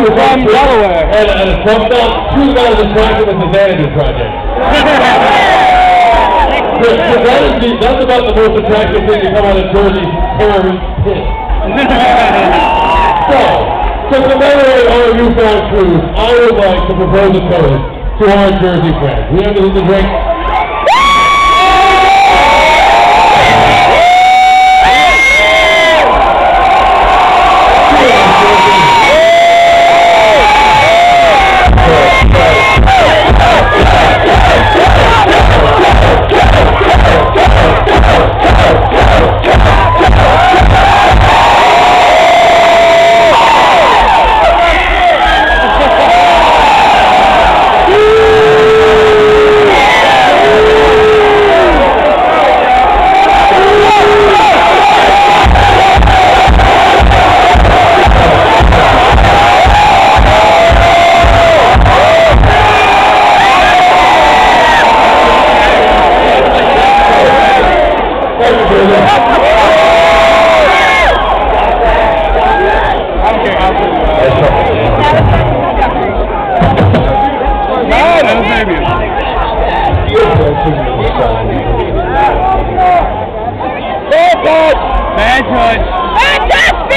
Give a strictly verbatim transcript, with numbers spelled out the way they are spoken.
from Delaware. And, and Trump felt too not as attractive as the Vanity Project. So, so that is the, that's about the most attractive thing to come out of Jersey's terrorist pit. So, to commemorate our newfound truth, I would like to propose a toast to our Jersey friends. We have anything to drink? Bad touch. Bad touch,